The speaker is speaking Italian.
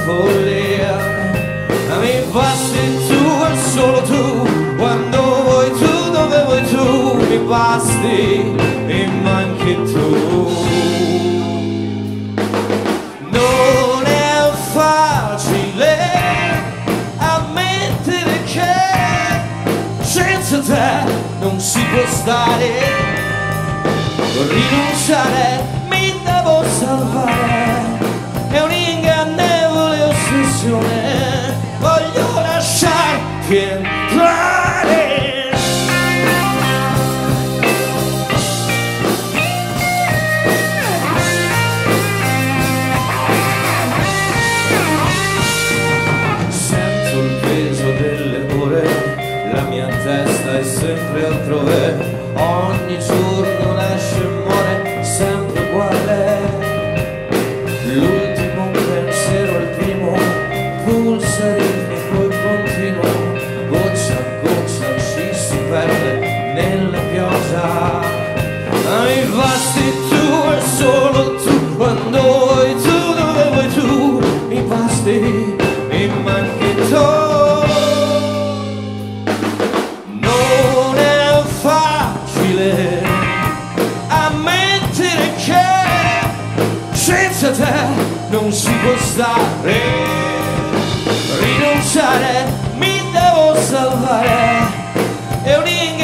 follia. Mi basti tu e solo tu, quando vuoi tu, dove vuoi tu, mi basti e manchi tu. Non è facile ammettere che senza te non si può stare, rinunciare mi devo salvare, è un'ingannevole ossessione, voglio lasciarti entrare. Sento il peso delle ore, la mia testa è sempre altrove, ogni giorno nasce e muore sempre uguale. L'ultimo pensiero è il primo, pulsa ritmico e continuo, goccia a goccia ci si perde nella pioggia. Mi basti tu e solo tu, quando vuoi tu, dove vuoi tu, mi basti e manchi tu. Non è facile ammettere che senza te non si può stare, rinunciare mi devo salvare, è un